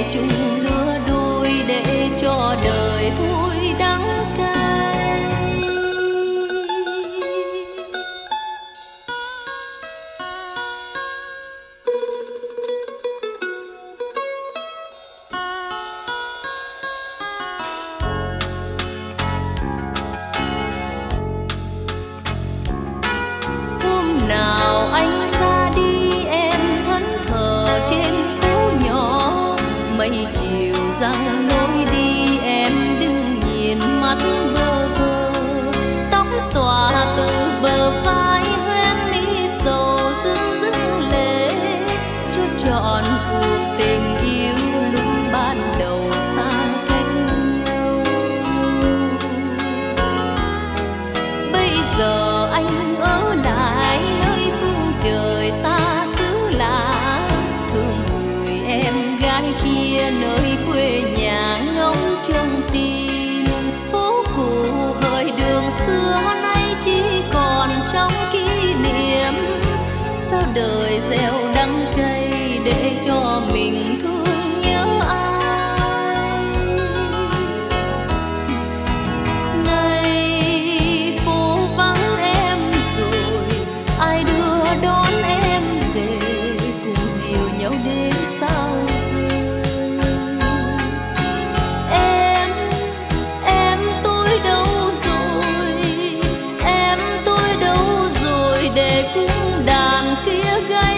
chung lứa đôi để cho đời thôi đắng cay. Hôm nào anh ra đi em thẫn thờ trên phố nhỏ, mấy chiều răng lối đi em đứng nhìn mắt bơ vơ, tóc xòa từ bờ vai hoen mi sầu rưng rưng lệ, cho trọn cuộc tình yêu lúc ban đầu xa cách nhau. Bây giờ anh ở lại nơi phương trời xa xứ lạ, thương người em gái kia nơi quê nhà ngóng trông tin. Phố cũ hỡi đường xưa nay chỉ còn trong kỷ niệm, sao đời gieo đắng cay để cho mình thương nhớ ai. Ngày phố vắng em rồi, ai đưa đón em về, cùng dìu nhau đến sao rơi. Em tôi đâu rồi, em tôi đâu rồi, để cung đàn kia gáy.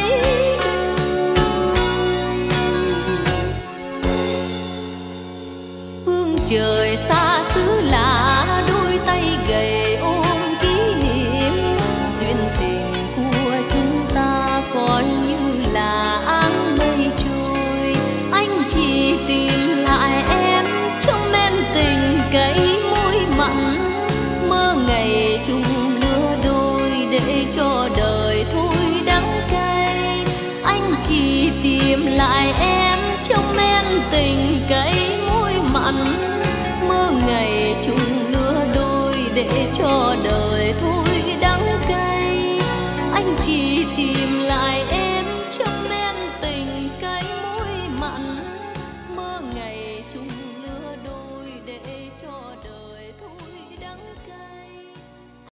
Phương trời xa xứ lạ, đôi tay gầy ôm kỷ niệm, duyên tình của chúng ta coi như là áng mây trôi. Anh chỉ tìm lại em trong men tình cay môi mặn, mơ ngày chung lứa đôi để cho đời thôi đắng cay. Anh chỉ tìm lại em trong men tình cay môi mặn, mơ ngày chung lứa đôi để cho đời